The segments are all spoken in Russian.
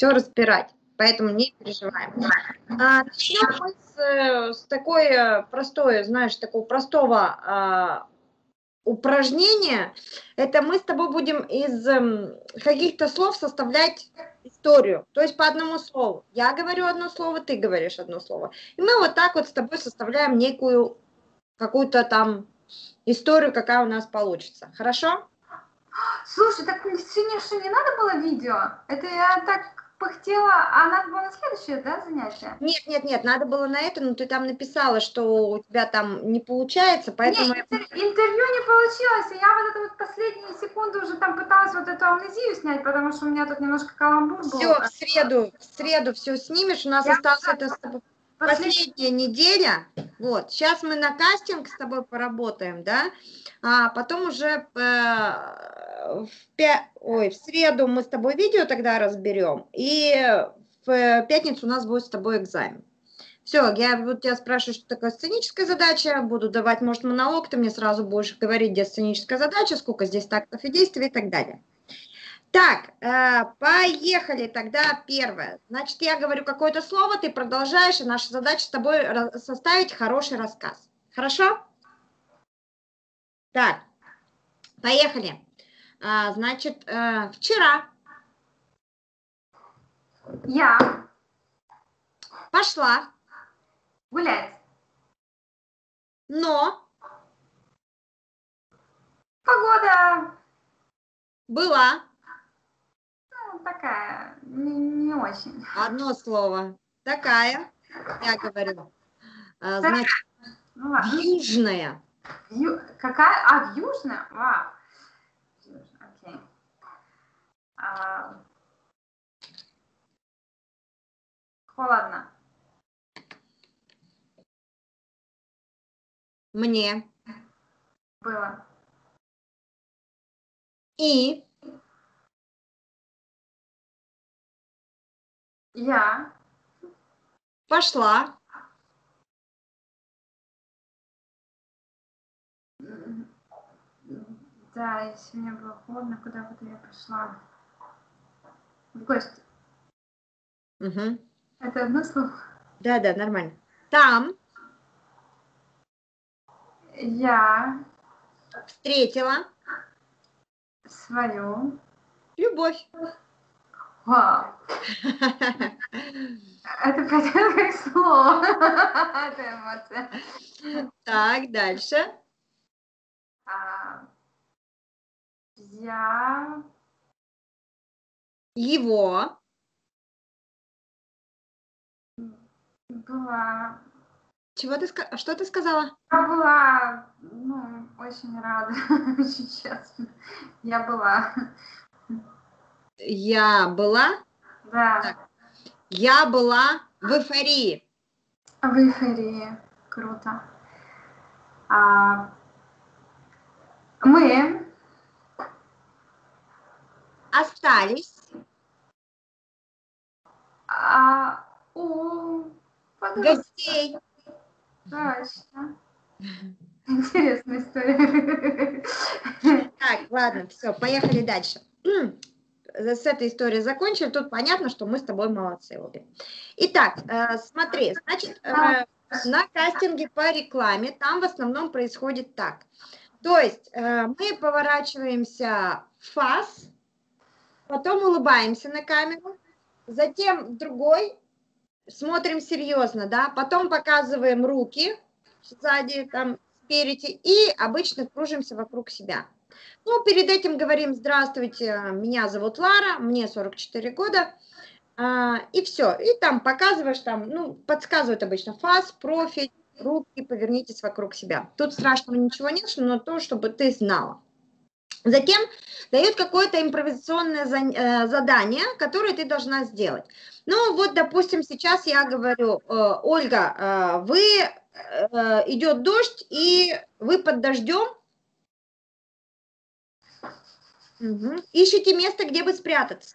все разбирать, поэтому не переживаем. Начнем мы с такой простой, знаешь, такого простого упражнения. Это мы с тобой будем из каких-то слов составлять историю, то есть по одному слову. Я говорю одно слово, ты говоришь одно слово. И мы вот так вот с тобой составляем некую какую-то там историю, какая у нас получится. Хорошо? Слушай, так сегодня что, не надо было видео? Это я так пыхтела, а надо было на следующее, да, занятие? Нет, надо было на это, но ты там написала, что у тебя там не получается, поэтому... Нет, интервью не получилось, и я вот это вот последние секунды уже там пыталась вот эту амнезию снять, потому что у меня тут немножко каламбур был. Все, в среду все снимешь, у нас осталась это с тобой последняя неделя. Вот, сейчас мы на кастинг с тобой поработаем, да, а потом уже в среду мы с тобой видео тогда разберем, и в пятницу у нас будет с тобой экзамен. Все, я вот тебя спрашиваю, что такое сценическая задача, буду давать, может, монолог, ты мне сразу будешь говорить, где сценическая задача, сколько здесь тактов и действий и так далее. Так, поехали тогда первое. Значит, я говорю какое-то слово, ты продолжаешь, и наша задача с тобой составить хороший рассказ. Хорошо? Так, поехали. Значит, вчера я пошла, гулять. но Погода, была, ну, такая, не очень. одно слово, такая, я говорю, значит, Ну ладно. южная. Какая? А, в Южная? Вау. Окей. Холодно. Мне. Было. И. Я. Пошла. Да, если мне было холодно, куда бы я пошла? В гости. Угу. Это одно слово? Да, нормально. Там. Я. Встретила. Свою. Любовь. Вау. Это как слово. Это эмоция. Так, дальше. Я. Его. Была. Что ты сказала? Я была, очень рада, очень честно. Я была. Я была. Да. Так. Я была в эйфории. В эйфории. Круто. Мы Остались. У Гостей. Точно. Интересная история. Так, ладно, все, поехали дальше. С этой историей закончили. Тут понятно, что мы с тобой молодцы обе. Итак, смотри, значит, на кастинге по рекламе там в основном происходит так. То есть мы поворачиваемся в фас, потом улыбаемся на камеру, затем в другой смотрим серьезно, да, потом показываем руки сзади, там, спереди, и обычно кружимся вокруг себя. Ну, перед этим говорим: здравствуйте, меня зовут Лара, мне 44 года, и все. И там показываешь, там, подсказывают обычно фас, профиль, руки, повернитесь вокруг себя. Тут страшного ничего нет, но то, чтобы ты знала. Затем дают какое-то импровизационное задание, которое ты должна сделать. Ну, вот, допустим, сейчас я говорю: Ольга, идет дождь, и вы под дождем ищете место, где бы спрятаться.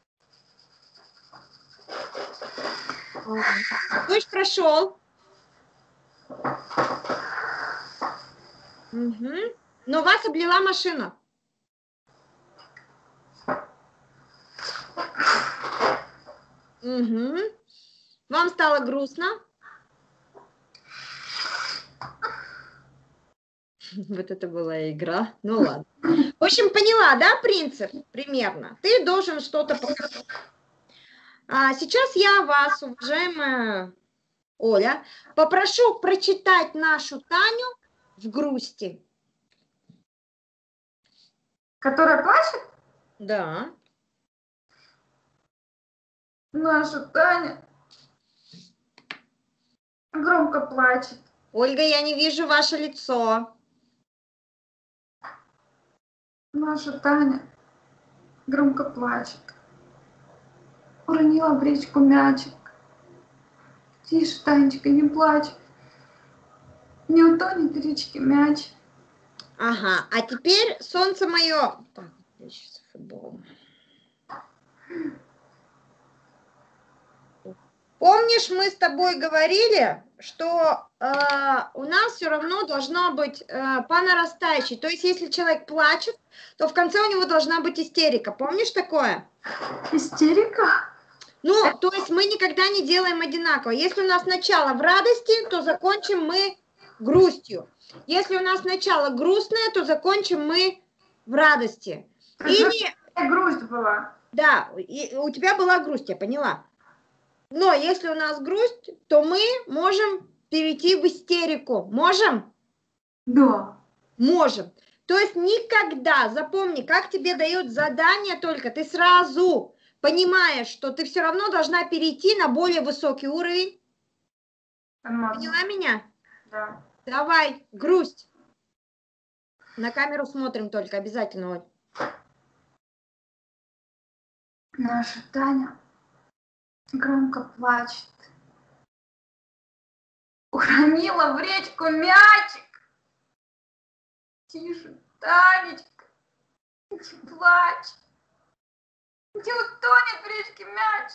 Дождь прошел. Но вас облила машина. Угу. Вам стало грустно? Вот это была игра. Ну ладно. В общем, поняла, да, принцип примерно? Ты должен что-то показать. А сейчас я вас, уважаемая Оля, попрошу прочитать нашу Таню в грусти. Которая плачет? Да. Наша Таня громко плачет. Ольга, я не вижу ваше лицо. Наша Таня громко плачет. Уронила в речку мячик. Тише, Танечка, не плачь. Не утонет в речке мяч. Ага, а теперь солнце мое. Так, я сейчас футбол. Помнишь, мы с тобой говорили, что у нас все равно должно быть по нарастающей. То есть, если человек плачет, то в конце у него должна быть истерика. Помнишь такое? Истерика? Ну, то есть мы никогда не делаем одинаково. Если у нас начало в радости, то закончим мы грустью. Если у нас начало грустное, то закончим мы в радости. Или... Грусть была. Да, и у тебя была грусть, я поняла. Но если у нас грусть, то мы можем перейти в истерику. Можем? Да. Можем. То есть никогда, запомни, как тебе дают задание только, ты сразу понимаешь, что ты все равно должна перейти на более высокий уровень. Поняла меня? Да. Давай, грусть. На камеру смотрим только, обязательно, Оль. Наша Таня громко плачет. Уронила в речку мячик. Тише, Танечка, не плачь. Не утонет в речке мяч.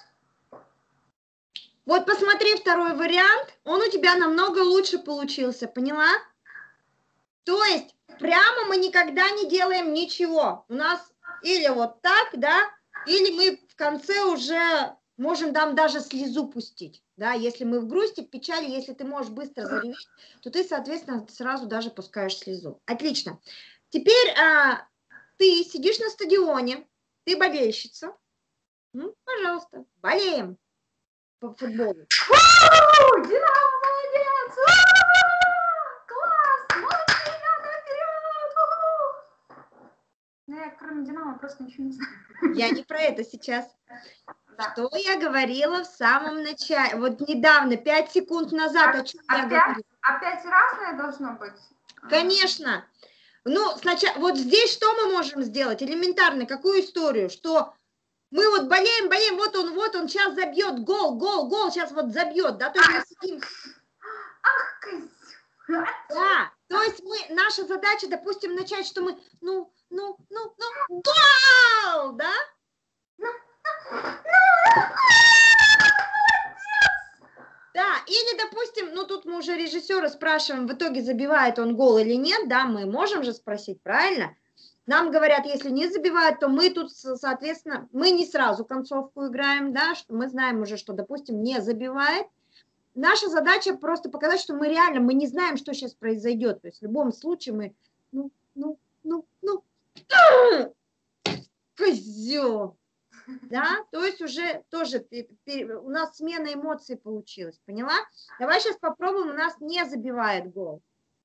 Вот посмотри второй вариант, он у тебя намного лучше получился, поняла? То есть прямо мы никогда не делаем ничего. У нас или вот так, да, или мы в конце уже можем там даже слезу пустить, да, если мы в грусти, в печали, если ты можешь быстро зареветь, то ты, соответственно, сразу даже пускаешь слезу. Отлично. Теперь ты сидишь на стадионе, ты болельщица, ну, пожалуйста, болеем по футболу. Динамо, молодец! Класс! Молодцы, ребята, вперед! Ну, я кроме Динамо просто ничего не знаю. Я не про это сейчас. Да. Что я говорила в самом начале? Вот недавно, 5 секунд назад, о чем я говорила? Опять разное должно быть? Конечно. Ну, сначала, вот здесь что мы можем сделать? Элементарно, какую историю? Что мы вот болеем, вот он сейчас забьет гол, сейчас вот забьет, да? То есть мы сидим... Ах, козёл! Да, то есть наша задача, допустим, начать, что мы, гол, да? Да, или, допустим, ну тут мы уже режиссера спрашиваем, в итоге забивает он гол или нет, да, мы можем же спросить, правильно? Нам говорят, если не забивает, то мы тут, соответственно, мы не сразу концовку играем, да, что мы знаем уже, что, допустим, не забивает. Наша задача просто показать, что мы реально, мы не знаем, что сейчас произойдет, то есть в любом случае мы, козёл. Да, то есть уже тоже у нас смена эмоций получилась, поняла? Давай сейчас попробуем, у нас не забивает гол.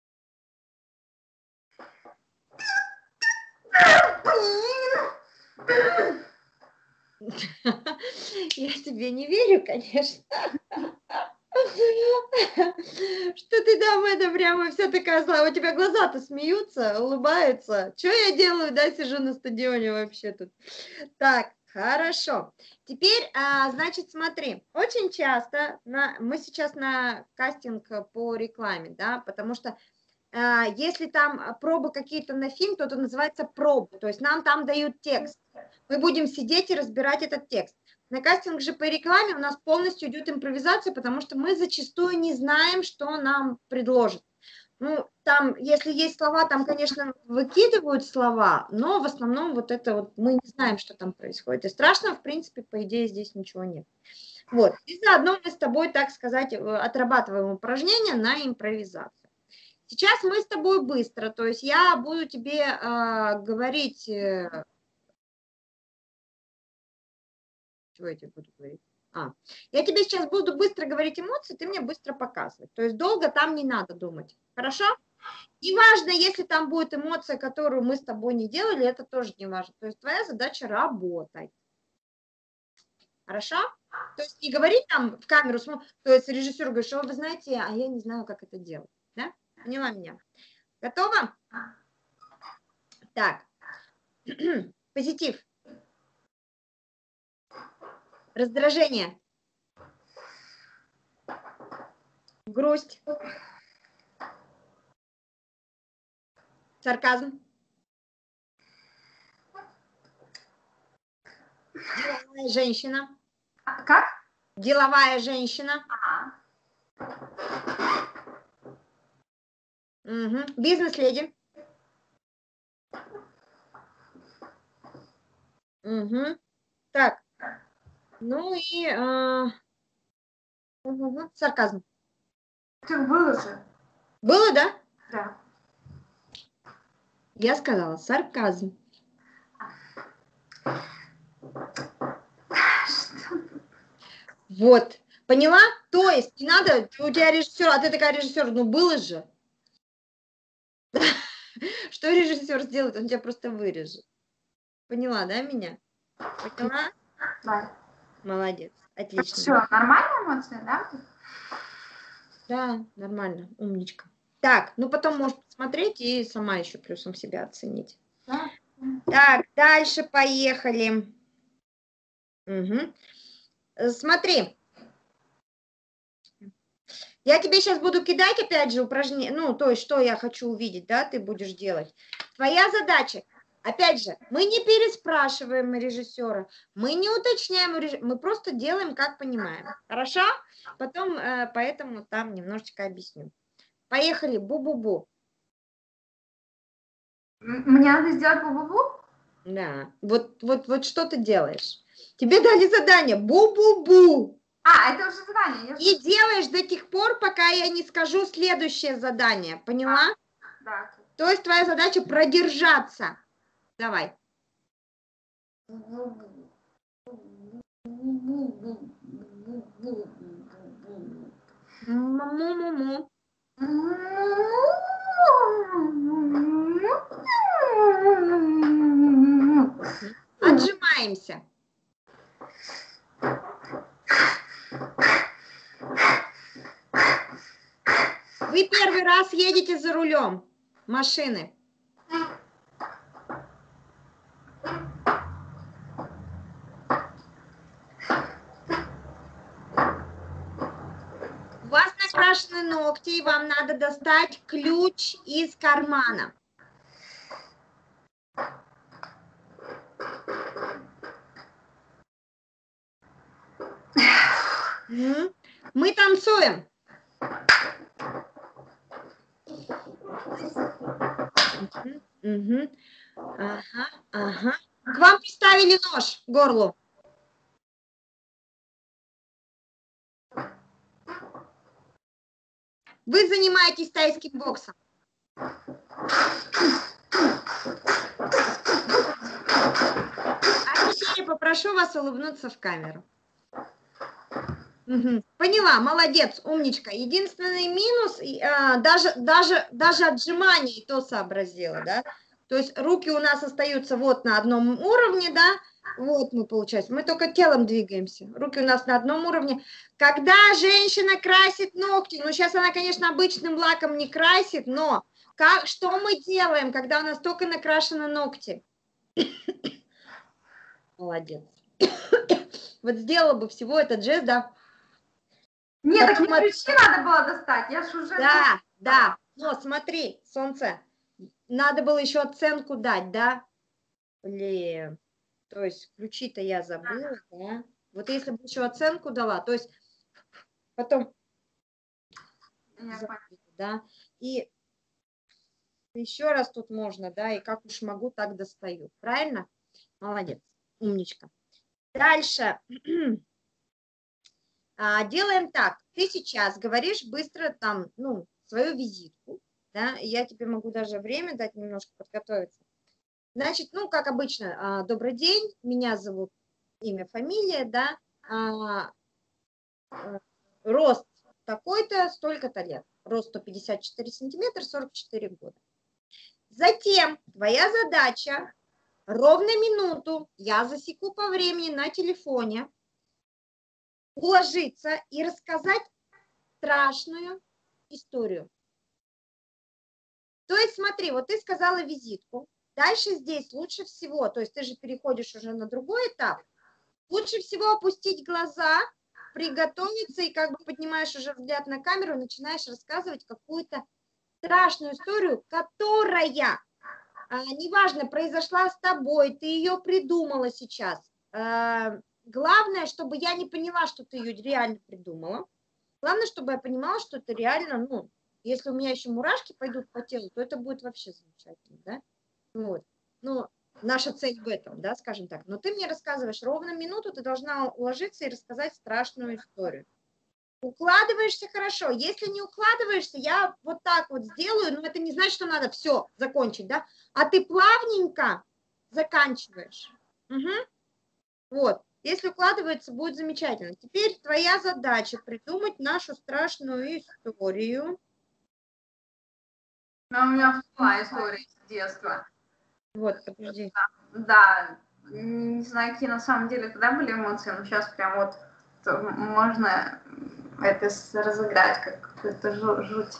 Я тебе не верю, конечно. Что ты там это прямо вся такая злая, у тебя глаза-то смеются, улыбаются. Что я делаю, да, сижу на стадионе вообще тут. Так. Хорошо. Теперь, значит, смотри, очень часто мы сейчас на кастинг по рекламе, да, потому что если там пробы какие-то на фильм, то это называется пробы, то есть нам там дают текст. Мы будем сидеть и разбирать этот текст. На кастинг же по рекламе у нас полностью идет импровизация, потому что мы зачастую не знаем, что нам предложат. Ну, там, если есть слова, там, конечно, выкидывают слова, но в основном вот это вот мы не знаем, что там происходит. И страшного, в принципе, по идее, здесь ничего нет. Вот. И заодно мы с тобой, так сказать, отрабатываем упражнения на импровизацию. Сейчас мы с тобой быстро, то есть я буду тебе говорить... Чего я тебе буду говорить? Я тебе сейчас буду быстро говорить эмоции, ты мне быстро показывать. То есть долго там не надо думать. Хорошо? И важно, если там будет эмоция, которую мы с тобой не делали, это тоже не важно. То есть твоя задача работать. Хорошо? То есть не говорить там в камеру, то есть режиссер говорит, что вы знаете, а я не знаю, как это делать. Да? Поняла меня? Готова? Так. Позитив. Раздражение. Грусть. Сарказм. Деловая женщина. Как? Деловая женщина. Угу. Бизнес-леди. Угу. Так. Ну и сарказм. Так было же. Было, да? Да. Я сказала сарказм. Вот. Поняла? То есть не надо, у тебя режиссер, а ты такая режиссер, ну было же. Что режиссер сделает? Он тебя просто вырежет. Поняла, да, меня? Поняла? Да. Молодец. Отлично. Все, нормальные эмоции, да? Да, нормально. Умничка. Так, ну потом можешь посмотреть и сама еще плюсом себя оценить. Да. Так, дальше поехали. Угу. Смотри. Я тебе сейчас буду кидать, опять же, упражнение, ну, то есть, что я хочу увидеть, да, ты будешь делать. Твоя задача, опять же, мы не переспрашиваем режиссера, мы не уточняем, мы просто делаем, как понимаем. Хорошо? Потом, поэтому там немножечко объясню. Поехали, бу-бу-бу. Мне надо сделать бу-бу-бу? Да, вот что ты делаешь? Тебе дали задание, бу-бу-бу. Это уже задание. И делаешь до тех пор, пока я не скажу следующее задание. Поняла? Да. То есть твоя задача продержаться. Давай. Му-му-му. Отжимаемся. Вы первый раз едете за рулем машины. У вас накрашены ногти, и вам надо достать ключ из кармана. Мы танцуем. Угу. Ага. К вам приставили нож к горлу. Вы занимаетесь тайским боксом. А теперь я попрошу вас улыбнуться в камеру. Угу. Поняла, молодец, умничка. Единственный минус, даже отжиманий то сообразила, да? То есть руки у нас остаются вот на одном уровне, да? Вот мы, получается, мы только телом двигаемся. Руки у нас на одном уровне. Когда женщина красит ногти, ну сейчас она, конечно, обычным лаком не красит, но что мы делаем, когда у нас только накрашены ногти? Молодец. Вот сделала бы всего этот жест, да? Нет, так мне ключи надо было достать, я ж уже... Да, но смотри, солнце, надо было еще оценку дать, да? Блин, то есть ключи-то я забыла, да? Вот если бы еще оценку дала, то есть потом... Да, и еще раз тут можно, да, и как уж могу, так достаю. Правильно? Молодец, умничка. Дальше. Делаем так. Ты сейчас говоришь быстро там, ну, свою визитку, да, я тебе могу даже время дать немножко подготовиться. Значит, ну, как обычно, добрый день, меня зовут, имя, фамилия, да, рост такой-то, столько-то лет, рост 154 сантиметра, 44 года. Затем твоя задача ровно минуту, я засеку по времени на телефоне, уложиться и рассказать страшную историю. То есть смотри, вот ты сказала визитку, дальше здесь лучше всего, то есть ты же переходишь уже на другой этап, лучше всего опустить глаза, приготовиться и как бы поднимаешь уже взгляд на камеру, начинаешь рассказывать какую-то страшную историю, которая, неважно, произошла с тобой, ты ее придумала сейчас. Главное, чтобы я не поняла, что ты ее реально придумала. Главное, чтобы я понимала, что это реально, ну, если у меня еще мурашки пойдут по телу, то это будет вообще замечательно, да? Вот. Ну, наша цель в этом, да, скажем так. Но ты мне рассказываешь ровно минуту, ты должна уложиться и рассказать страшную историю. Укладываешься хорошо. Если не укладываешься, я вот так вот сделаю, но это не значит, что надо все закончить, да? А ты плавненько заканчиваешь. Угу. Вот. Если укладывается, будет замечательно. Теперь твоя задача придумать нашу страшную историю. Но у меня была история с детства. Вот, подожди. Да, не знаю, какие на самом деле тогда были эмоции, но сейчас прям вот можно это разыграть, как какую-то жуть.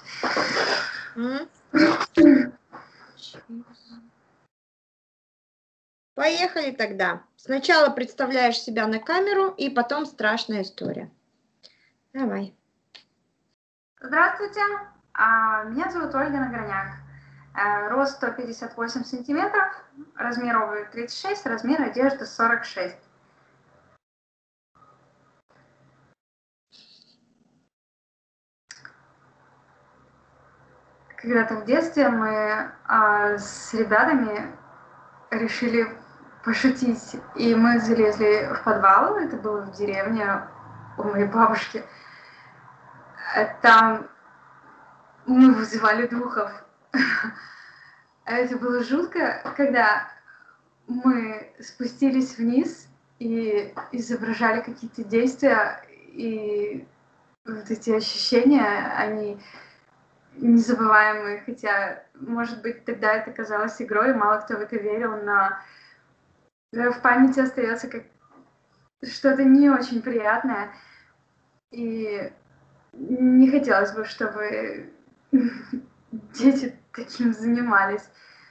Поехали тогда. Сначала представляешь себя на камеру, и потом страшная история. Давай. Здравствуйте, меня зовут Ольга Нагорняк. Рост 158 сантиметров, размер обуви 36, размер одежды 46. Когда-то в детстве мы с ребятами решили пошутить, и мы залезли в подвал, это было в деревне у моей бабушки. Там мы вызывали духов. Это было жутко, когда мы спустились вниз и изображали какие-то действия, и вот эти ощущения, они незабываемые, хотя, может быть, тогда это казалось игрой, мало кто в это верил, но в памяти остается как что-то не очень приятное, и не хотелось бы, чтобы дети таким занимались.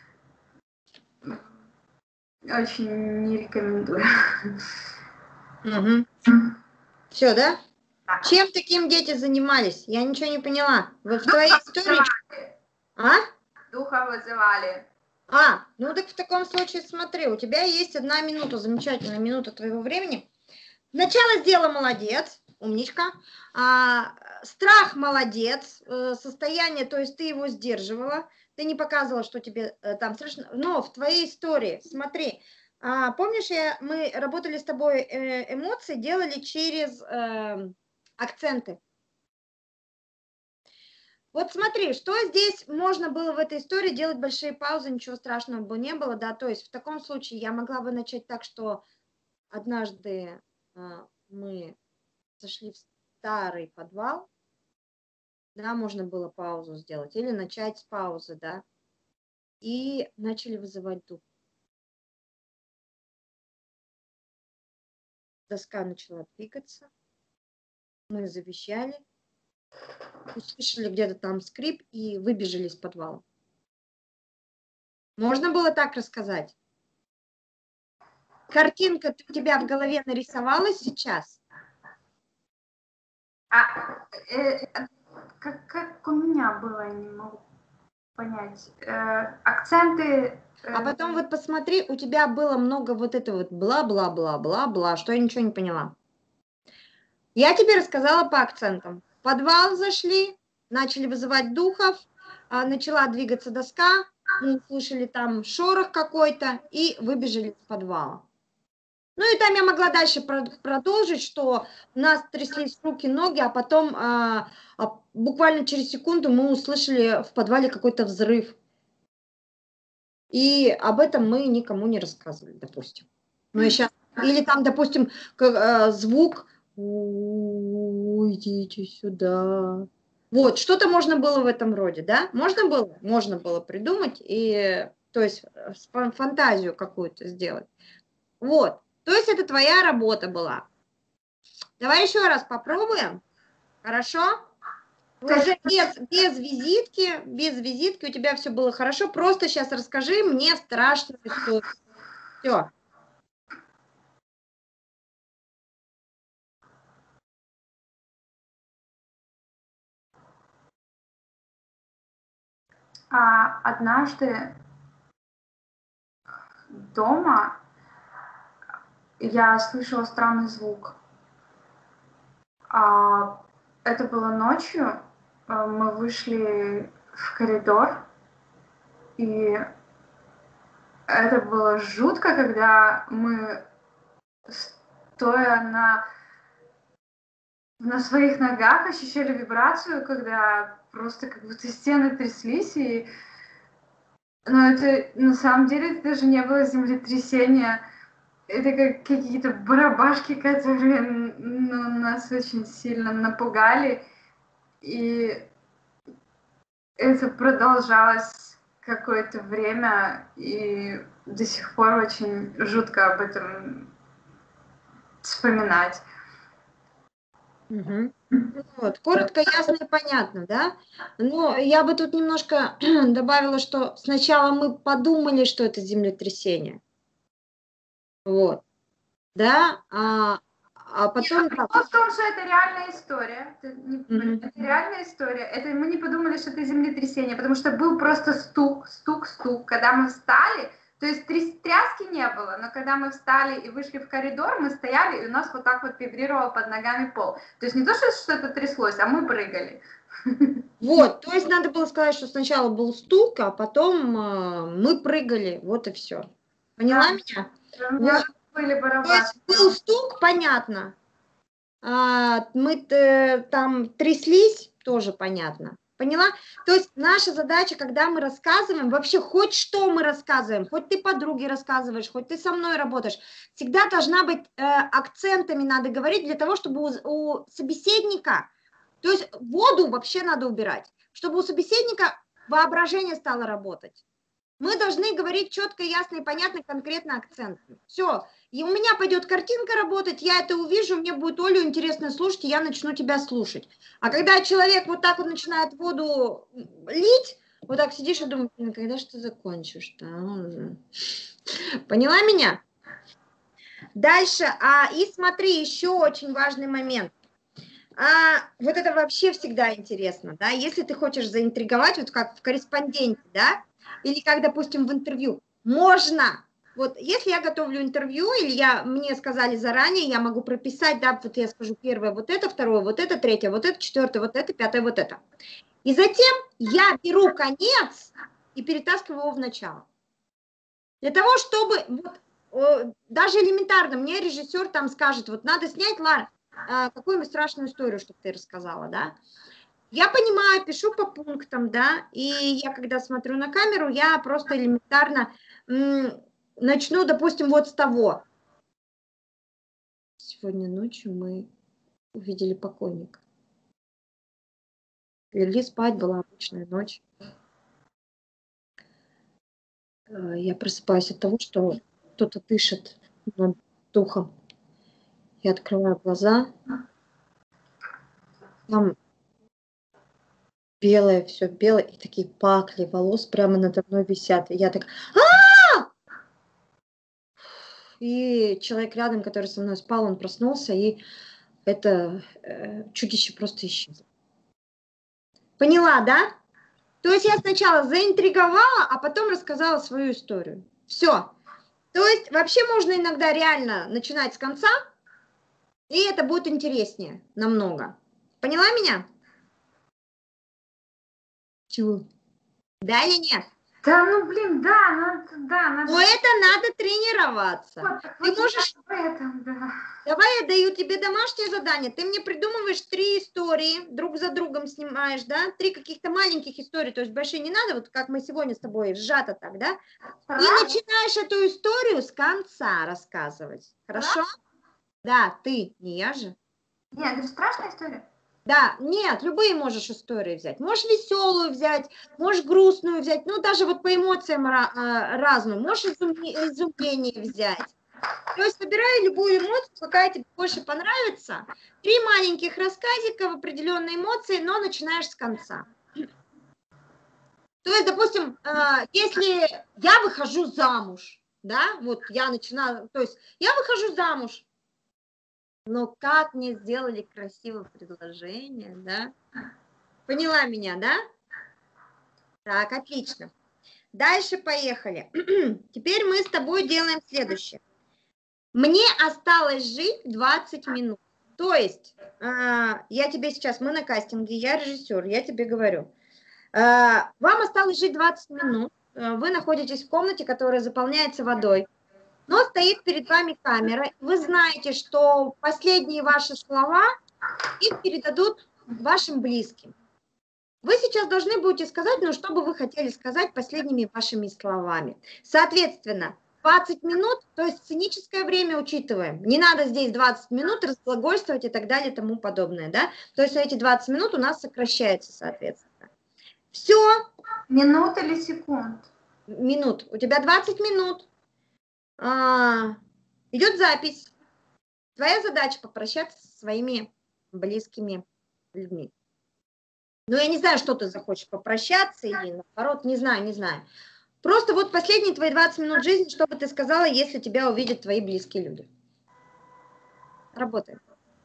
Очень не рекомендую. Угу. Все, да? Да. Чем таким дети занимались? Я ничего не поняла. Вы в твоей истории... Духа вызывали. Ну так в таком случае смотри, у тебя есть 1 минута, замечательная минута твоего времени. Начало дела молодец, умничка. Страх молодец, состояние, то есть ты его сдерживала, ты не показывала, что тебе там страшно. Но в твоей истории, смотри, помнишь, мы работали с тобой эмоции, делали через акценты. Вот смотри, что здесь можно было в этой истории делать большие паузы, ничего страшного бы не было, да, то есть в таком случае я могла бы начать так, что однажды мы зашли в старый подвал, да, можно было паузу сделать, или начать с паузы, да, и начали вызывать дух. Доска начала двигаться, мы завещали, услышали где-то там скрип и выбежали из подвала. Можно было так рассказать? Картинка у тебя в голове нарисовалась сейчас? Как у меня было, я не могу понять. Акценты... А потом вот посмотри, у тебя было много вот этого вот бла-бла-бла-бла-бла, что я ничего не поняла. Я тебе рассказала по акцентам. В подвал зашли, начали вызывать духов, начала двигаться доска, мы услышали там шорох какой-то и выбежали из подвала. Ну и там я могла дальше продолжить, что у нас тряслись руки, ноги, а потом буквально через секунду мы услышали в подвале какой-то взрыв. И об этом мы никому не рассказывали, допустим. Ну и сейчас, или там, допустим, звук «Уйдите сюда». Вот, что-то можно было в этом роде, да? Можно было? Можно было придумать, и, то есть фантазию какую-то сделать. Вот, то есть это твоя работа была. Давай еще раз попробуем, хорошо? Уже без визитки у тебя все было хорошо, просто сейчас расскажи мне страшную историю. Все. Однажды дома я слышала странный звук. Это было ночью. Мы вышли в коридор, и это было жутко, когда мы, стоя на своих ногах, ощущали вибрацию, когда просто как будто стены тряслись, но это на самом деле это даже не было землетрясения. Это как какие-то барабашки, которые нас очень сильно напугали. И это продолжалось какое-то время, и до сих пор очень жутко об этом вспоминать. Угу. Вот. Коротко, ясно и понятно, да? Но я бы тут немножко добавила, что сначала мы подумали, что это землетрясение. Вот. Да? Потом... Вопрос в том, что это реальная история. Это реальная история. Это мы не подумали, что это землетрясение, потому что был просто стук. Когда мы встали, то есть тряски не было, но когда мы встали и вышли в коридор, мы стояли, и у нас вот так вот вибрировал под ногами пол. То есть не то, что что-то тряслось, а мы прыгали. Вот, то есть надо было сказать, что сначала был стук, а потом мы прыгали, вот и все. Поняла меня? Вот. Были барабаны. То есть был стук, понятно. Мы там тряслись, тоже понятно. Поняла? То есть наша задача, когда мы рассказываем, вообще хоть что мы рассказываем, хоть ты подруге рассказываешь, хоть ты со мной работаешь, всегда должна быть акцентами надо говорить для того, чтобы у собеседника, то есть воду вообще надо убирать, чтобы у собеседника воображение стало работать. Мы должны говорить четко, ясно и понятно, конкретно акцентами. Все. И у меня пойдет картинка работать, я это увижу, мне будет, Олю, интересно слушать, и я начну тебя слушать. А когда человек вот так вот начинает воду лить, вот так сидишь и думаешь, когда же ты закончишь-то? Поняла меня? Дальше. И смотри, еще очень важный момент. Вот это вообще всегда интересно, да, если ты хочешь заинтриговать, вот как в корреспонденте, да, или как, допустим, в интервью, можно. Вот если я готовлю интервью, или мне сказали заранее, я могу прописать, да, вот я скажу первое вот это, второе вот это, третье вот это, четвертое вот это, пятое вот это. И затем я беру конец и перетаскиваю его в начало. Для того, чтобы, вот, даже элементарно, мне режиссер там скажет, вот надо снять, Лара, какую-нибудь страшную историю, чтобы ты рассказала, да. Я понимаю, пишу по пунктам, да, и я, когда смотрю на камеру, я просто элементарно начну, допустим, вот с того. Сегодня ночью мы увидели покойника. Легли спать, была обычная ночь. Я просыпаюсь от того, что кто-то дышит над духом. Я открываю глаза. Там белое, все белое, и такие пакли волос прямо надо мной висят. И я так... И человек рядом, который со мной спал, он проснулся, и это чудище просто исчезло. Поняла, да? То есть я сначала заинтриговала, а потом рассказала свою историю. Все. То есть вообще можно иногда реально начинать с конца, и это будет интереснее намного. Поняла меня? Чего? Да или нет? Да, ну блин, да, надо. Но это надо тренироваться. Ты можешь... В этом, да. Давай я даю тебе домашнее задание. Ты мне придумываешь 3 истории, друг за другом снимаешь, да? 3 каких-то маленьких истории, то есть большие не надо, вот как мы сегодня с тобой, сжато так, да? И начинаешь эту историю с конца рассказывать. Хорошо? Да, ты, не я же. Нет, это страшная история. Да, нет, любые можешь истории взять. Можешь веселую взять, можешь грустную взять, ну даже вот по эмоциям разную. Можешь изумление взять. То есть выбирай любую эмоцию, какая тебе больше понравится. 3 маленьких рассказика в определенной эмоции, но начинаешь с конца. То есть, допустим, если я выхожу замуж, да, вот я начинаю, то есть я выхожу замуж, но как мне сделали красивое предложение, да? Поняла меня, да? Так, отлично. Дальше поехали. Теперь мы с тобой делаем следующее. Мне осталось жить 20 минут. То есть, я тебе сейчас, мы на кастинге, я режиссер, я тебе говорю. Вам осталось жить 20 минут. Вы находитесь в комнате, которая заполняется водой. Но стоит перед вами камера. Вы знаете, что последние ваши слова их передадут вашим близким. Вы сейчас должны будете сказать, ну, что бы вы хотели сказать последними вашими словами. Соответственно, 20 минут, то есть сценическое время учитываем. Не надо здесь 20 минут разглагольствовать и так далее и тому подобное, да? То есть эти 20 минут у нас сокращаются, соответственно. Все. Минут или секунд? Минут. У тебя 20 минут. Идет запись. Твоя задача попрощаться со своими близкими людьми. Ну, я не знаю, что ты захочешь, попрощаться или наоборот, не знаю. Просто вот последние твои 20 минут жизни, что бы ты сказала, если тебя увидят твои близкие люди. Работаем.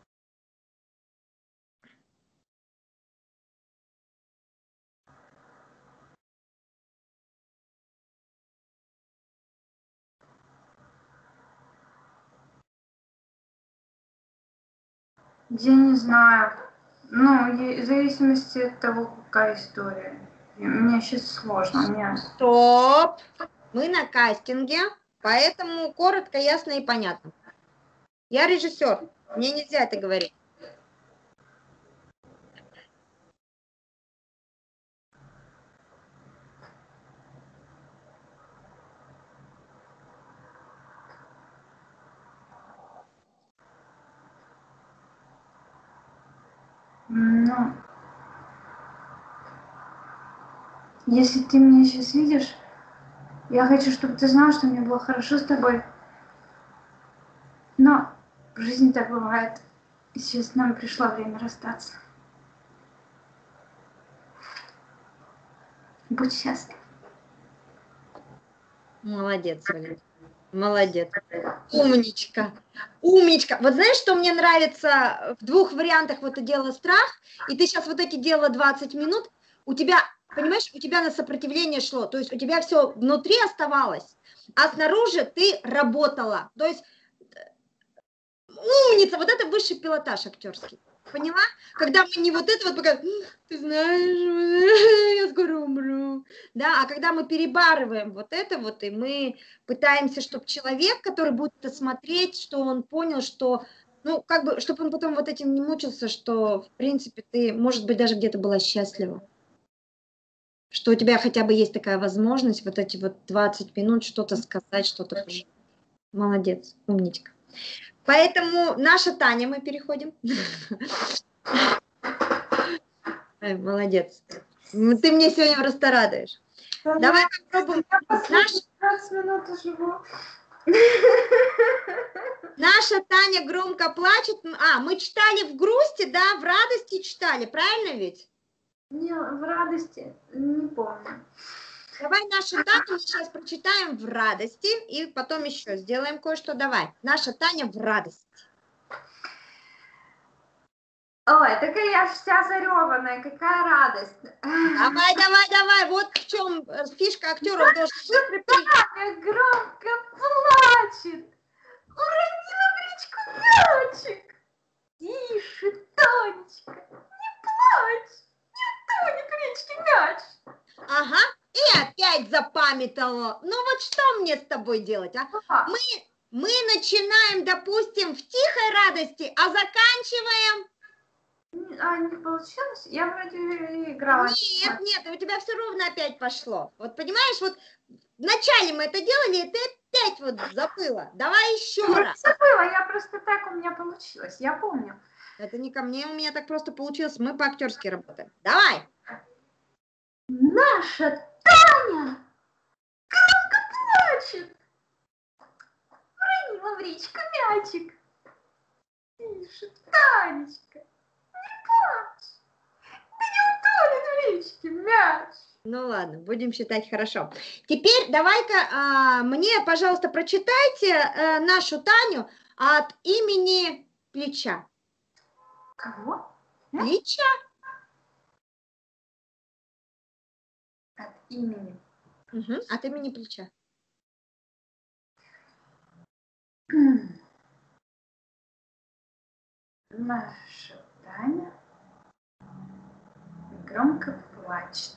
Я не знаю. Ну, в зависимости от того, какая история. Мне сейчас сложно. Стоп! Мы на кастинге, поэтому коротко, ясно и понятно. Я режиссер, мне нельзя это говорить. Ну, если ты меня сейчас видишь, я хочу, чтобы ты знал, что мне было хорошо с тобой. Но в жизни так бывает. И сейчас нам пришло время расстаться. Будь счастлив. Молодец, Валерий. Молодец. Умничка. Умничка. Вот знаешь, что мне нравится в 2 вариантах вот это дело страх, и ты сейчас вот эти делала 20 минут, у тебя, понимаешь, у тебя на сопротивление шло, то есть у тебя все внутри оставалось, а снаружи ты работала. То есть умница, вот это высший пилотаж актерский. Поняла? Когда мы не вот это вот пока, ты знаешь, я скоро умру. Да, а когда мы перебарываем вот это вот, и мы пытаемся, чтобы человек, который будет это смотреть, что он понял, что, ну, как бы, чтобы он потом вот этим не мучился, что, в принципе, ты, может быть, даже где-то была счастлива. Что у тебя хотя бы есть такая возможность вот эти вот 20 минут что-то сказать, что-то пожелать. Молодец, умничка. Поэтому наша Таня, мы переходим. Молодец. Ты мне сегодня просто радуешь. Давай попробуем. Я последние 15 минут живу. Наша Таня громко плачет. Мы читали в грусти, да, в радости читали, правильно ведь? Не, в радости не помню. Давай нашу Таню мы сейчас прочитаем в радости, и потом еще сделаем кое-что. Давай. Наша Таня в радости. Ой, такая я вся зареванная, какая радость. Давай. Вот в чем фишка актеров должна быть. Таня громко плачет. Уронила в речку мячик. Тише, Танечка, не плачь. Не утонет в речке мяч. Ага, и опять нами того. Ну вот что мне с тобой делать, а? Мы начинаем, допустим, в тихой радости, а заканчиваем... А, не получилось? Я вроде играла. Нет, у тебя все ровно опять пошло. Вот понимаешь, вот вначале мы это делали, и ты опять вот забыла. Давай еще раз. Забыла, я просто так у меня получилось, я помню. Это не ко мне, у меня так просто получилось. Мы по-актерски работаем. Давай. Наша Таня громко плачет. Уронила в речку мячик. Тише, Танечка, не плачь. Да не утонет в речке мяч. Ну ладно, будем считать хорошо. Теперь давай-ка мне, пожалуйста, прочитайте нашу Таню от имени Плеча. Кого? Плеча. От имени. Угу, от имени Плеча. Наша Таня громко плачет.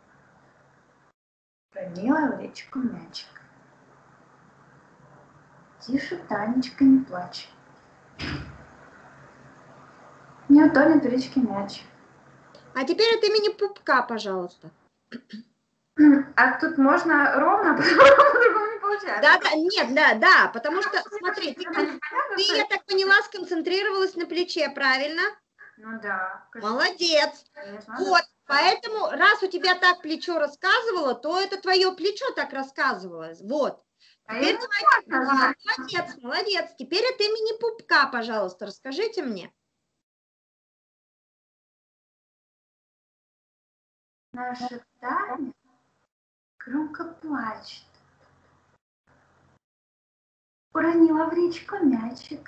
Уронила в речку мячик. Тише, Танечка, не плачь. Не утонет в речке мяч. А теперь от имени Пупка, пожалуйста. А тут можно ровно, по-другому не получается. Да, потому что, смотри, ты, я так поняла, сконцентрировалась на Плече, правильно? Ну да. Молодец. Конечно. Вот, поэтому, раз у тебя так Плечо рассказывало, то это твое Плечо так рассказывало. Вот. Теперь молодец. Теперь от имени Пупка, пожалуйста, расскажите мне. Наша Таня громко плачет. Уронила в речку мячик.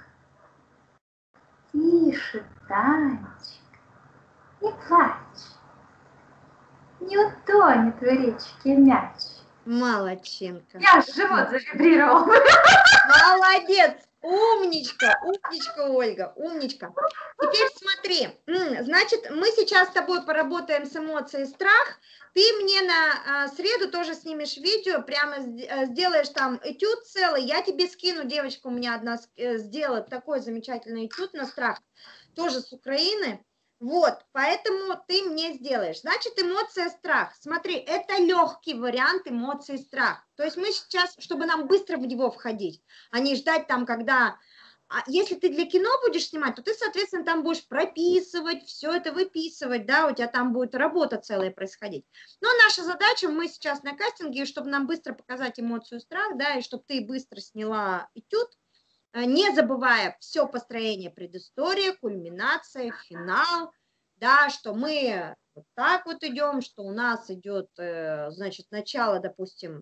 Тише, Танечка, не плачь. Не утонет в речке мяч. Молодчинка. Я живот завибрировал. Молодец. Умничка, Ольга, умничка. Теперь смотри, значит, мы сейчас с тобой поработаем с эмоцией страх. Ты мне на среду тоже снимешь видео, прямо сделаешь там этюд целый. Я тебе скину, девочка у меня одна сделала такой замечательный этюд на страх, тоже с Украины. Вот, поэтому ты мне сделаешь. Значит, эмоция страх. Смотри, это легкий вариант эмоции страх. То есть мы сейчас, чтобы нам быстро в него входить, а не ждать там, когда... Если ты для кино будешь снимать, то ты, соответственно, там будешь прописывать, все это выписывать, да, у тебя там будет работа целая происходить. Но наша задача, мы сейчас на кастинге, чтобы нам быстро показать эмоцию страх, да, и чтобы ты быстро сняла этюд, не забывая все построение, предыстория, кульминация, финал, да, что мы вот так вот идем, что у нас идет, значит, начало, допустим,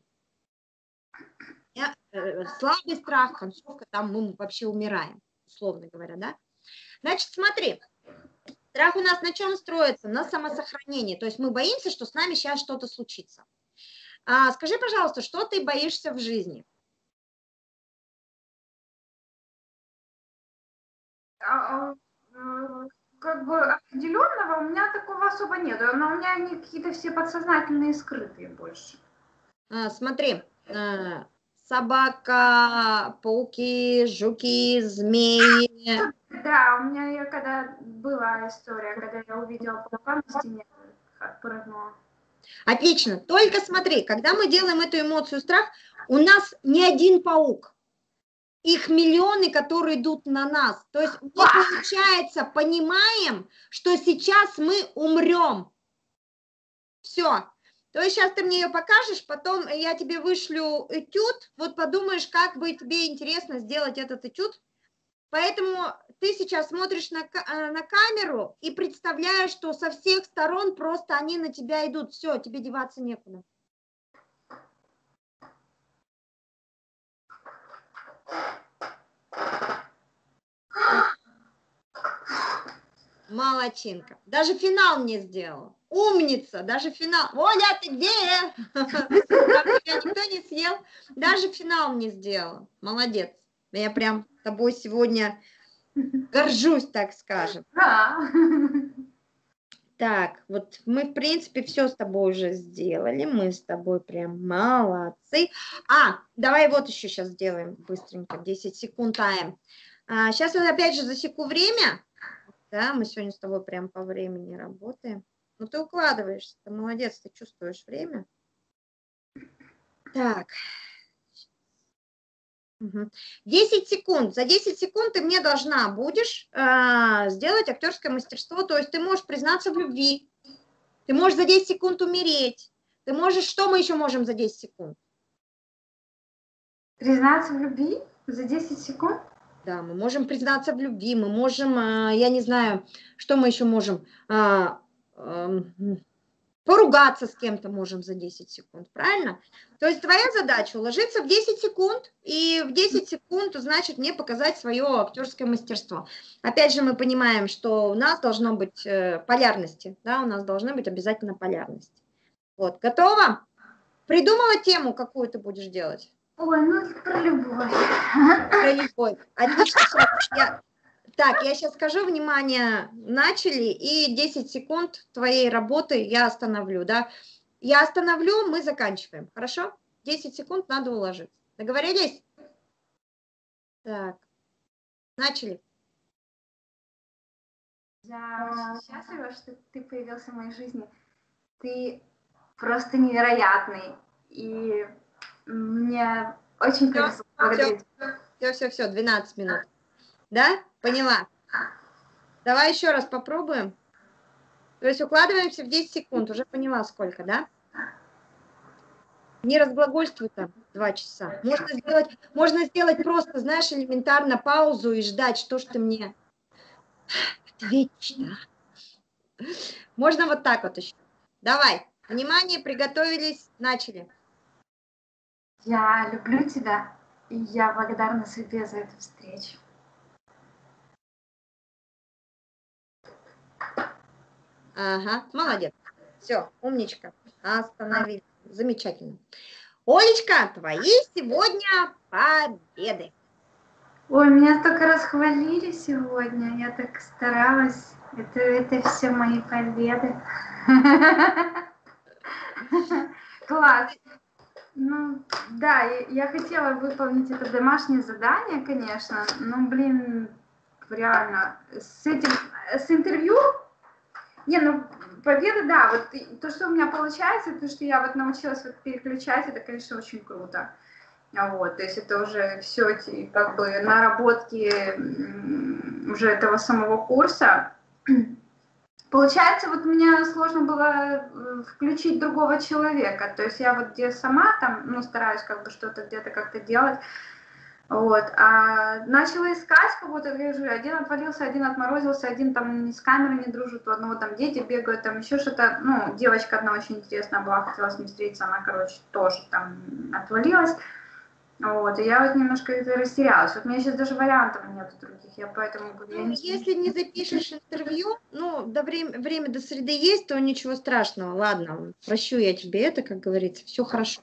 слабый страх, концовка, там мы вообще умираем, условно говоря, да. Значит, смотри, страх у нас на чем строится? На самосохранении, то есть мы боимся, что с нами сейчас что-то случится. Скажи, пожалуйста, что ты боишься в жизни? Как бы определенного у меня такого особо нет, но у меня они какие-то все подсознательные и скрытые больше. Смотри, собака, пауки, жуки, змеи. Да, у меня когда была история, когда я увидела паука на стене, прыгнула. Отлично, только смотри, когда мы делаем эту эмоцию страх, у нас не один паук. Их миллионы, которые идут на нас. То есть мы, получается, понимаем, что сейчас мы умрем. Все. То есть сейчас ты мне ее покажешь, потом я тебе вышлю этюд, вот подумаешь, как бы тебе интересно сделать этот этюд. Поэтому ты сейчас смотришь на камеру и представляешь, что со всех сторон просто они на тебя идут. Все, тебе деваться некуда. Молодчинка. Даже финал мне сделала. Умница, даже финал. Оля, ты где? Тебя никто не съел. Даже финал мне сделала. Молодец. Я прям тобой сегодня горжусь, так скажем. Да. Так, вот мы, в принципе, все с тобой уже сделали. Мы с тобой прям молодцы. Давай вот еще сейчас сделаем быстренько. 10 секунд тайм. Сейчас вот опять же засеку время. Да, мы сегодня с тобой прям по времени работаем. Ну, ты укладываешься, ты молодец, ты чувствуешь время. Так. 10 секунд. За 10 секунд ты мне должна будешь сделать актерское мастерство. То есть ты можешь признаться в любви. Ты можешь за 10 секунд умереть. Ты можешь... Что мы еще можем за 10 секунд? Признаться в любви за 10 секунд? Да, мы можем признаться в любви. Мы можем, я не знаю, что мы еще можем... Поругаться с кем-то можем за 10 секунд, правильно? То есть твоя задача уложиться в 10 секунд, и в 10 секунд, значит, мне показать свое актерское мастерство. Опять же, мы понимаем, что у нас должно быть полярности, да, у нас должны быть обязательно полярности. Вот, готова? Придумала тему, какую ты будешь делать? Ой, ну про любовь. Про любовь. Отлично. Так, я сейчас скажу, внимание, начали, и 10 секунд твоей работы я остановлю, да? Я остановлю, мы заканчиваем, хорошо? 10 секунд надо уложиться. Договорились? Так, начали. Я очень счастлива, что ты появился в моей жизни. Ты просто невероятный. И мне очень повезло благодарить. Все, 12 минут. Да? Поняла. Давай еще раз попробуем. То есть укладываемся в 10 секунд. Уже поняла, сколько, да? Не разглагольствуй там 2 часа. Можно сделать просто, знаешь, элементарно паузу и ждать, что ж ты мне ответишь, да? Можно вот так вот еще. Давай. Внимание, приготовились, начали. Я люблю тебя, и я благодарна судьбе за эту встречу. Ага, молодец. Все, умничка. Остановились. Замечательно. Олечка, твои сегодня победы. Ой, меня столько расхвалили сегодня, я так старалась. Это все мои победы. Класс. Ну, да, я хотела выполнить это домашнее задание, конечно, но, блин, реально, с интервью, не, ну, победа, да, вот то, что у меня получается, то, что я вот научилась вот переключать, это, конечно, очень круто. Вот, то есть это уже все как бы наработки уже этого самого курса. Получается, вот мне сложно было включить другого человека, то есть я вот где сама там, ну, стараюсь как бы что-то где-то как-то делать, вот, а начала искать кого-то, вижу, один отвалился, один отморозился, один там с камерой не дружит, у одного там дети бегают, там еще что-то, ну, девочка одна очень интересная была, хотела с ним встретиться, она, короче, тоже там отвалилась. Вот, и я вот немножко это растерялась. Вот у меня сейчас даже вариантов нет других, я поэтому буду... Ну, если не запишешь интервью, ну, время до среды есть, то ничего страшного. Ладно, прощу я тебе это, как говорится, все хорошо.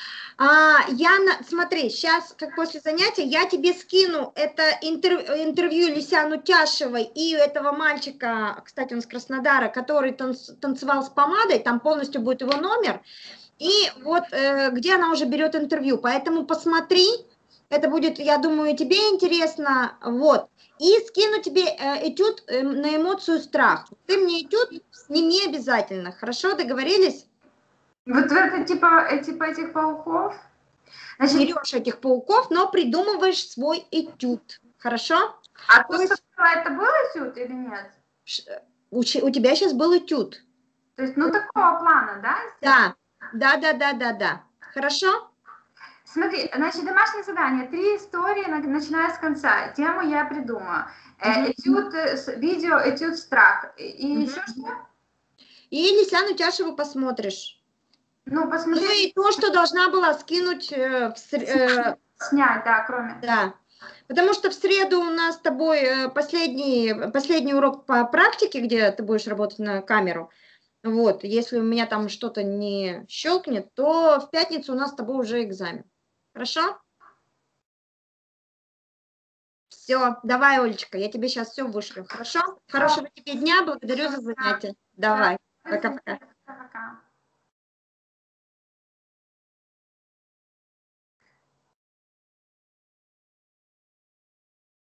Смотри, сейчас, как после занятия, я тебе скину это интервью Лисяну Тяшевой и этого мальчика, кстати, он из Краснодара, который танцевал с помадой, там полностью будет его номер, и вот где она уже берет интервью. Поэтому посмотри, это будет, я думаю, тебе интересно, вот. И скину тебе этюд на эмоцию страх. Ты мне этюд сними обязательно, хорошо, договорились? Вот это типа этих пауков? Значит, берешь этих пауков, но придумываешь свой этюд, хорошо? А то есть... это был этюд или нет? У тебя сейчас был этюд. То есть, ну, такого плана, да? Да. Хорошо? Смотри, значит, домашнее задание. 3 истории, начиная с конца. Тему я придумаю. Этюд, видео, этюд страх. И еще что? И Лисяну Тяшеву посмотришь. Ну, посмотри. Ну и то, что должна была скинуть... Снять, да, кроме. Да. Потому что в среду у нас с тобой последний урок по практике, где ты будешь работать на камеру. Вот, если у меня там что-то не щелкнет, то в пятницу у нас с тобой уже экзамен. Хорошо? Все, давай, Олечка, я тебе сейчас все вышлю. Хорошо? Хорошего тебе дня, благодарю за занятие. Давай. Да, Пока-пока. пока-пока.